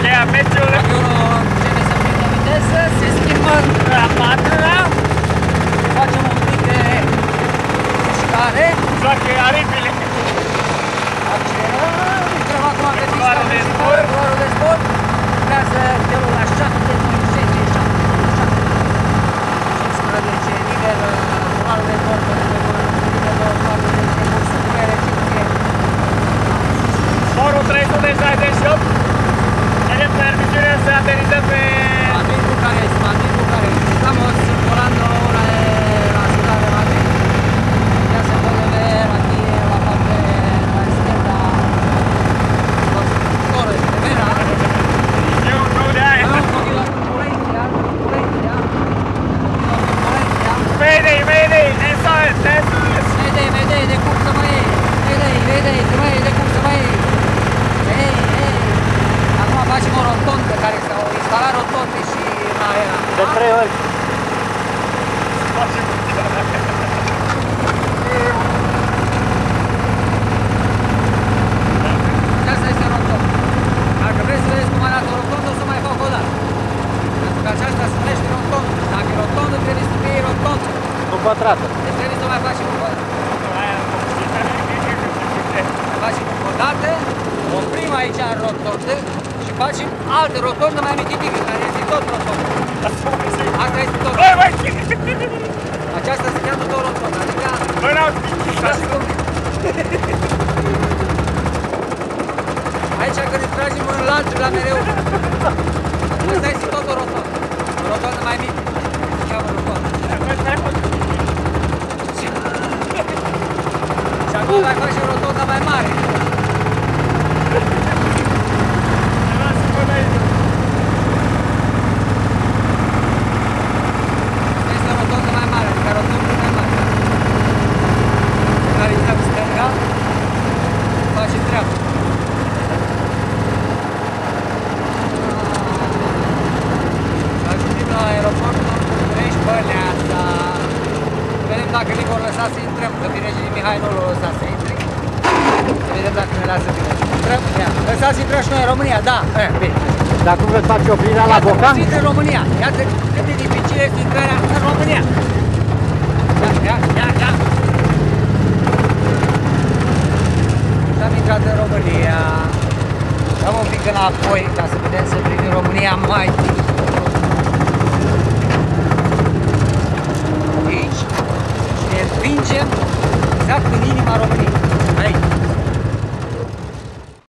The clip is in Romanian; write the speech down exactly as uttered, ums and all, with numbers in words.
încheia meciul. Camionul începe să prindă viteză, se schimbă la patra, facem un pic de mișcare. Joacă aripile. Accelerăm, intrăm acum pe pista Culoarul de principală, zbor. culoarul de zbor. Urmează celul la șapte virgulă șaizeci și șapte. cincisprezece nivel, culoarul de zbor, nivelul culoarul de zbor, suprimere, cinci. Zborul trei sute șaizeci și opt. Vedem permisiunea să aterizăm pe... Madrid, Bucarest, Madrid, Bucarest. Estamos volando ahora en la ciudad de Madrid. Ya se puede ver aquí en la parte de la izquierda los torres de Vera. Eu nu de aia. Hemos cogido turbulencia, turbulencia. Turbulencia. Mayday, mayday, S O S, S O S. Mayday, mayday, de cum să mai iei? Mayday, mayday, de mai de cum să mai iei? Ei, ei. Acum facem o rotondă care s-au instalat rotonde și în aera. De trei ori. Facem Asta este rotondă. Dacă vreți să vedeți cum arată o rotondă, o să mai fac o dată. Pentru că aceasta se numește rotondă. Dacă e rotondă, trebuie să fie rotondă. Nu pătrată. Deci trebuie să mai facem o dată. Mai facem o dată, oprim aici în rotondă și facem altă rotondă mai mititică, care este tot rotondă. Asta este tot. Băi, băi! Aceasta se cheamă tot rotondă, adică... Băi, n-au Aici când îți tragem unul la altul la mereu. Asta este tot o rotondă. O rotondă mai mică. Se cheamă rotondă. Și acum mai facem rotondă mai mare. Este o rotondă mai mare, adică rotondă mai mare. Finalizăm stânga, facem dreapta. Ajungem la aeroportul București-Băneasa. Vedem dacă ne vor lăsa să intrăm, că dirigii Mihai nu l-a lăsat să intri. Să vedem dacă ne lasă bine. Intrăm? Ia. Lăsați să intrăm și noi în România, da. Eh, bine. Dacă vreți face oprirea la Bocan? Iată, în România. Iată cât de dificil este intrarea în România. Ia, ia, ia, ia. Am intrat în România. Dăm un pic înapoi ca să putem să privim România mai bine. Aici. Și ne împingem exact în inima României.